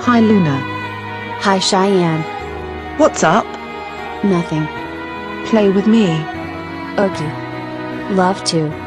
Hi Luna. Hi Cheyenne. What's up? Nothing. Play with me. Okay. Love to.